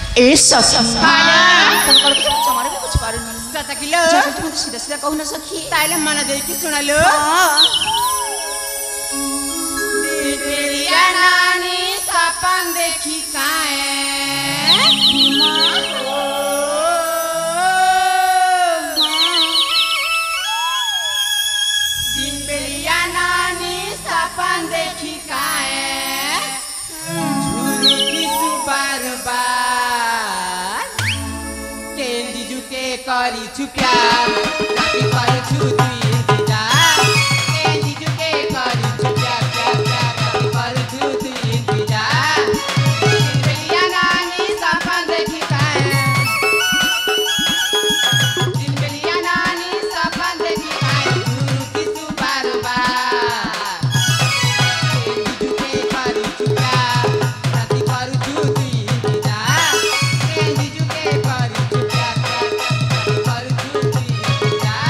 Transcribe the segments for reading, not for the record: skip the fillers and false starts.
ए सखी हेलो तब कर के चमारे में कुछ पारे नहीं सता किलो तुम सीधा सीधा कहू ना सखी ताइले मन दे के सुनालो दिलबेलिया नानी सपन देखी काए दिलबेलिया नानी सपन देखी काए झुरुकी सुबार बार केंदी जुके करी छुप्या राती पर छुती इंतजार केंदी जुके करी छुप्या प्यार राती पर छुती इंतजार दिलबेलिया नानी सपन देखी काए दिलबेलिया नानी सपन देखी काए झुरुकी सुबार बार केंदी जुके करी छुप्या राती पर छुती इंतजार केंदी जुके करी छुप्या राती पर छुती इंतजार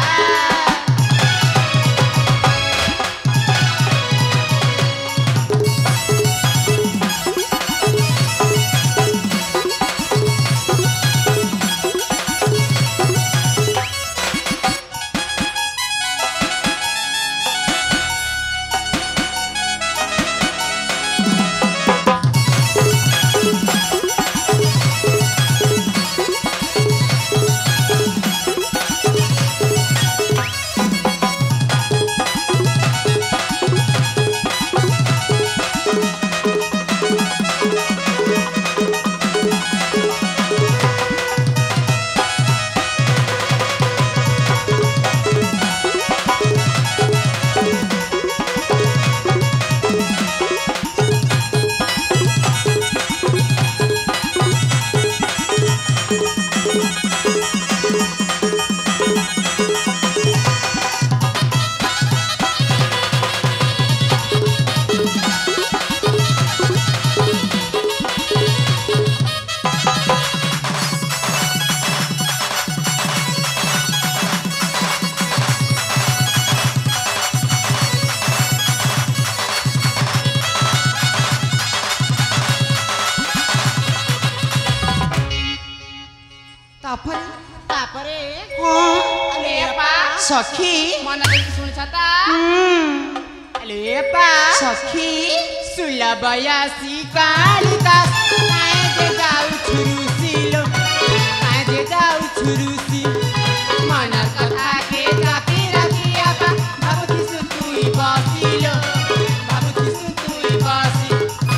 तापरे अले अपा सखी मन दे के सुन छता अले अपा सखी सुला बयासी कालिदास काहे जे जाऊ छुरुसिलो काहे जे जाऊ छुरुसी मन कथा के जापी राखी अपा बाबू सुतुई बसिलो बाबू सुतुई बसी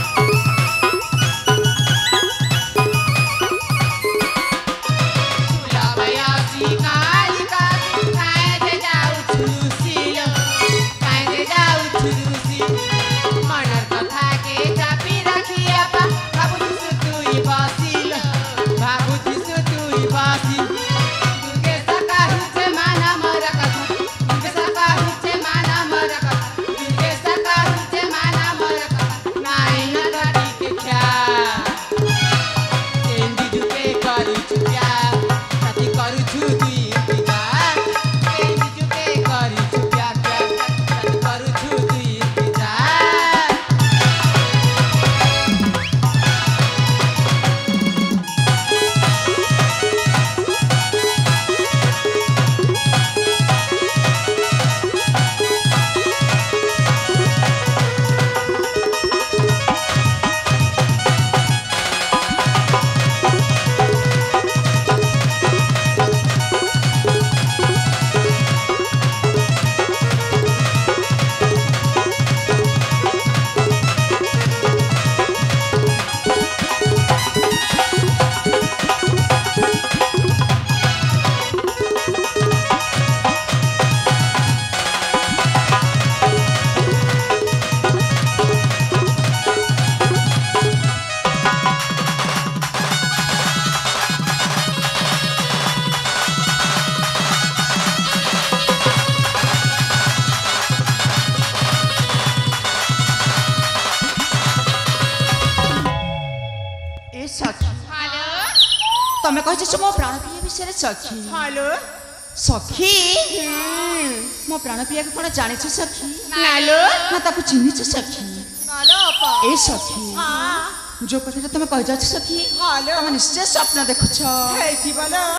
सुला बयासी कालिदास काहे जे जाऊ छुरुसिलो काहे जे जाऊ छुरुसी मनर कथा के चापी राखी अपा बाबू सुतुई बसिलो बाबू सुतुई बसी तुगे सका हुचे माना मर कथा तुगे सका हुचे माना मर कथा तुगे सका हुचे माना मर कथा नाई न गाड़ी के ख्या केंदी जुके करू छुप्या राती करू छुती इंतजार केंदी जुके करू छुप्या राती करू छुती इंतजार ए सखी हेलो तमे कहछ मो प्राण प्रिय विषय रे सखी हेलो सखी मो प्राण प्रिय के कोन जानि छ सखी नालो ना ताको चिन्हि छ सखी नालो अपा ए सखी हां जो कथा तुम कही सखी हालो तुम निश्चय स्वप्न देखुछ हेथि बोलो